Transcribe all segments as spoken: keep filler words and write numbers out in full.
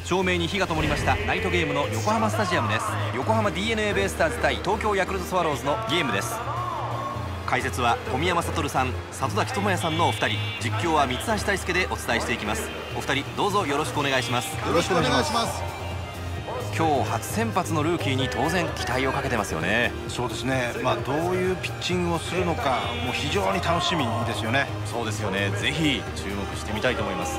照明に火が灯りましたナイトゲームの横浜スタジアムです。横浜 ディーエヌエー ベイスターズ対東京ヤクルトスワローズのゲームです。解説は小宮山悟さん、里崎智也さんのお二人、実況は三橋大輔でお伝えしていきます。お二人どうぞよろしくお願いします。 よろしくお願いします。 今日初先発のルーキーに当然期待をかけてますよね。 そうですね、まあ、どういうピッチングをするのかもう非常に楽しみですよね。 そうですよね、ぜひ注目してみたいと思います。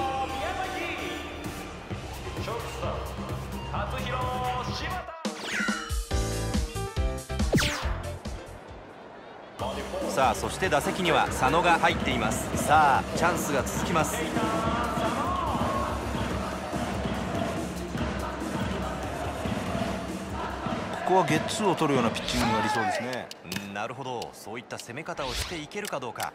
さあそして打席には佐野が入っています。さあチャンスが続きます。 ここはゲッツーを取るようなピッチングがありそうですね。 うん、なるほど、そういった攻め方をしていけるかどうか。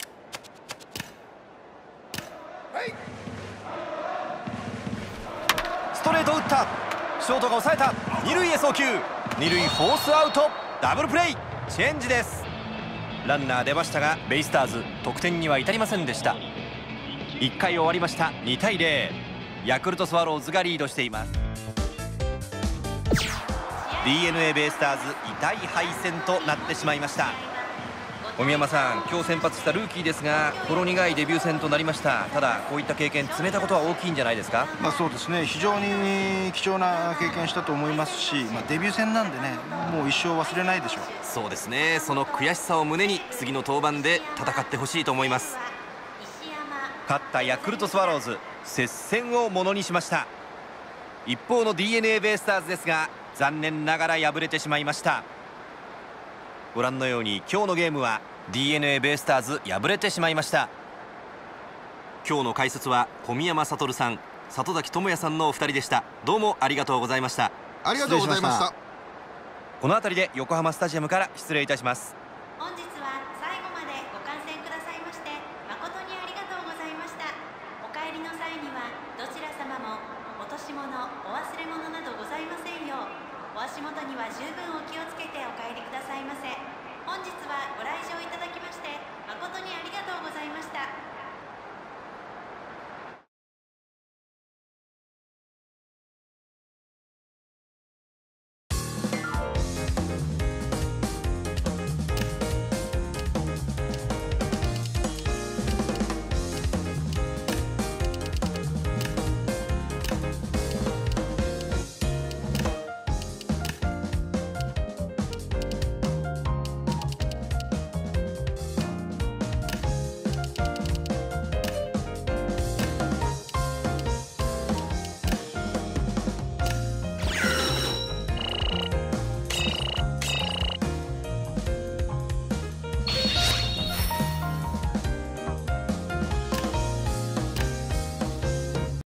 ストレート打った。ショートが抑えた。二塁へ送球。二塁フォースアウト。ダブルプレイ。チェンジです。ランナー出ましたがベイスターズ得点には至りませんでした。いっかい終わりました。にたいゼロ。ヤクルトスワローズがリードしています。 ディーエヌエー ベイスターズ痛い敗戦となってしまいました。小宮山さん、今日先発したルーキーですがほろ苦いデビュー戦となりました。ただこういった経験積めたことは大きいんじゃないですか。 まあそうですね、非常に貴重な経験したと思いますし、まあ、デビュー戦なんでね、もう一生忘れないでしょう。 そうですね、その悔しさを胸に次の登板で戦ってほしいと思います。勝ったヤクルトスワローズ、接戦をものにしました。一方の ディーエヌエー ベイスターズですが残念ながら敗れてしまいました。ご覧のように今日のゲームは ディーエヌエー ベイスターズ敗れてしまいました。今日の解説は小宮山悟さん、里崎智也さんのお二人でした。どうもありがとうございました。 ありがとうございました。 この辺りで横浜スタジアムから失礼いたします。